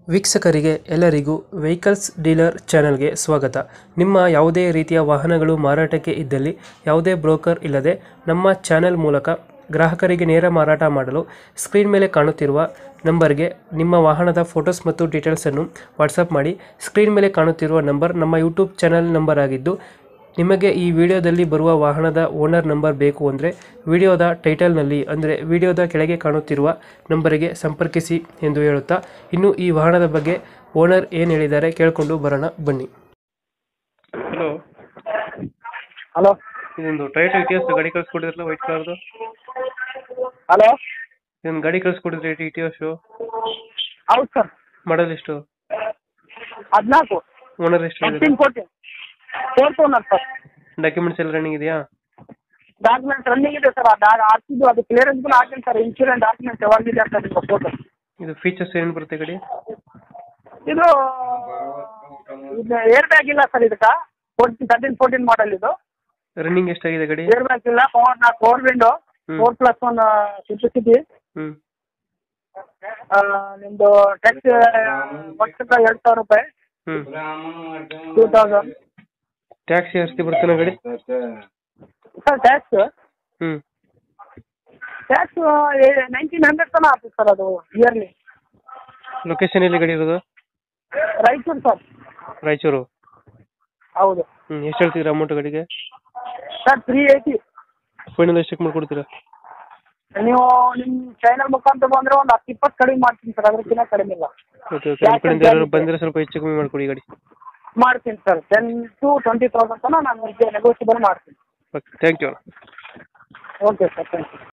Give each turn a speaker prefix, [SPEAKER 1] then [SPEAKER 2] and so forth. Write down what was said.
[SPEAKER 1] ವೀಕ್ಷಕರಿಗೆ ಎಲ್ಲರಿಗೂ vehicles dealer ಚಾನೆಲ್ಗೆ ಸ್ವಾಗತ. ನಿಮ್ಮ ಯಾವುದೇ ರೀತಿಯ ವಾಹನಗಳು ಮಾರಾಟಕ್ಕೆ ಇದ್ದಲ್ಲಿ ಯಾವುದೇ ಬ್ರೋಕರ್ ಇಲ್ಲದೆ ನಮ್ಮ ಚಾನೆಲ್ ಮೂಲಕ ಗ್ರಾಹಕರಿಗೆ ನೇರ ಮಾರಾಟ ಮಾಡಲು ಸ್ಕ್ರೀನ್ ಮೇಲೆ ಕಾಣುತ್ತಿರುವ ನಂಬರ್ಗೆ ನಿಮ್ಮ ವಾಹನದ ಫೋಟೋಸ್ ಮತ್ತು ಡೀಟೇಲ್ಸನ್ನು ವಾಟ್ಸಪ್ ಮಾಡಿ. ಸ್ಕ್ರೀನ್ ಮೇಲೆ ಕಾಣುತ್ತಿರುವ ನಂಬರ್ ನಮ್ಮ ಯೂಟ್ಯೂಬ್ ಚಾನೆಲ್ ನಂಬರ್ ಆಗಿದ್ದು, ನಿಮಗೆ ಈ ವಿಡಿಯೋದಲ್ಲಿ ಬರುವ ವಾಹನದ ಓನರ್ ನಂಬರ್ ಬೇಕು ಅಂದರೆ ವಿಡಿಯೋದ ಟೈಟಲ್ನಲ್ಲಿ ಅಂದರೆ ವಿಡಿಯೋದ ಕೆಳಗೆ ಕಾಣುತ್ತಿರುವ ನಂಬರಿಗೆ ಸಂಪರ್ಕಿಸಿ ಎಂದು ಹೇಳುತ್ತಾ, ಇನ್ನು ಈ ವಾಹನದ ಬಗ್ಗೆ ಓನರ್ ಏನು ಹೇಳಿದ್ದಾರೆ ಕೇಳಿಕೊಂಡು ಬರೋಣ ಬನ್ನಿ. ಹಲೋ
[SPEAKER 2] ಹಲೋ
[SPEAKER 1] ಇದೊಂದು ಟೊಯೋಟಾ ಇಟಿಯೋಸ್ ಗಾಡಿ ಕಳಿಸ್ಕೊಟ್ಟಿದ್ರಲ್ಲ, ವೈಟ್ ಕಲರ್ದು.
[SPEAKER 2] ಹಲೋ
[SPEAKER 1] ಇದೊಂದು ಗಾಡಿ ಕಳಿಸ್ಕೊಟ್ಟಿದ್ರಿ ಇಟಿಯೋಸು,
[SPEAKER 2] ಹೌದು ಸರ್.
[SPEAKER 1] ಮಾಡಲ್ ಎಷ್ಟು?
[SPEAKER 2] 14
[SPEAKER 1] ಓನರ್ ಎಷ್ಟು?
[SPEAKER 2] 14 ಫೋರ್ತ್ ಓನರ್ ಸರ್.
[SPEAKER 1] ಡಾಕ್ಯುಮೆಂಟ್ಸ್ ಎಲ್ಲ ರನ್ನಿಂಗ್ ಇದೆಯಾ?
[SPEAKER 2] ಡಾಕ್ಯುಮೆಂಟ್ಸ್ ರನ್ನಿಂಗ್ ಇದೆ ಸರ್. ಅದು ಹಾಕ್ತಿದ್ದು, ಅದು ಕ್ಲಿಯರೆನ್ಸ್ ಕೂಡ ಹಾಕಿಲ್ಲ ಸರ್. ಇನ್ಶೂರೆನ್ಸ್ ಡಾಕ್ಯುಮೆಂಟ್ಸ್ ಯಾವಾಗಿದೆ ಅಂತ ನಿಮ್ಮ ಫೋಟೋ.
[SPEAKER 1] ಇದು ಫೀಚರ್ಸ್ ಏನು ಬರುತ್ತೆ ಗಾಡಿ?
[SPEAKER 2] ಇದು ಏರ್ ಬ್ಯಾಗ್ ಇಲ್ಲ ಸರ್ ಇದಕ್ಕೆ. 13-14 ಮಾಡಲ್ ಇದು.
[SPEAKER 1] ರನ್ನಿಂಗ್ ಎಷ್ಟಾಗಿದೆ ಗಾಡಿ?
[SPEAKER 2] ಏರ್ ಬ್ಯಾಗ್ ಇಲ್ಲ. Power window 4+1 simplicity. ನಿಮ್ಮದು ಟ್ಯಾಕ್ಸ್ ವರ್ಷಕ್ಕೆ 2,000 ರೂಪಾಯಿ. 2000
[SPEAKER 1] ಟ್ಯಾಕ್ಸಿ ಜಾಸ್ತಿ ಬರ್ತೇನೆ ಗಾಡಿ?
[SPEAKER 2] ಸರ್ ಟ್ಯಾಕ್ಸ್ 1900 ತನಕ ಆಗ್ತದೆ ಸರ್ ಅದು ಇಯರ್ಲಿ.
[SPEAKER 1] ಲೊಕೇಶನ್ ಎಲ್ಲಿ ಗಾಡಿ ಇರೋದು?
[SPEAKER 2] ರಾಯಚೂರು ಸರ್.
[SPEAKER 1] ರಾಯಚೂರು.
[SPEAKER 2] ಹೌದು.
[SPEAKER 1] ಎಷ್ಟು ಹೇಳ್ತೀರಾ ಅಮೌಂಟ್ ಗಾಡಿಗೆ?
[SPEAKER 2] ಸರ್ 380.
[SPEAKER 1] ಫೈನಲ್ ಎಷ್ಟಕ್ಕೆ ಮಾಡ್ಕೊಡ್ತೀರಾ?
[SPEAKER 2] ನೀವು ನಿಮ್ಮ ಚಾನಲ್ ಮುಖಾಂತರ ಬಂದರೆ ಒಂದು 10-20 ಕಡಿಮೆ ಮಾಡ್ತೀನಿ ಸರ್. ಅದಕ್ಕಿಂತ ಕಡಿಮೆ ಇಲ್ಲ.
[SPEAKER 1] ಓಕೆ ಓಕೆ, ನಮ್ಮ ಕಡೆಯಿಂದ ಯಾರು ಬಂದರೆ ಸ್ವಲ್ಪ ಹೆಚ್ಚು ಕಮ್ಮಿ ಮಾಡಿಕೊಡಿ ಗಾಡಿ.
[SPEAKER 2] ಮಾಡ್ತೀನಿ ಸರ್. 10,000 to 20,000 ತನಕ ನಾನು ನೆಗೋಷಿಯಬಲ್ ಮಾಡ್ತೀನಿ.
[SPEAKER 1] Okay, thank you.
[SPEAKER 2] Okay sir, thank you.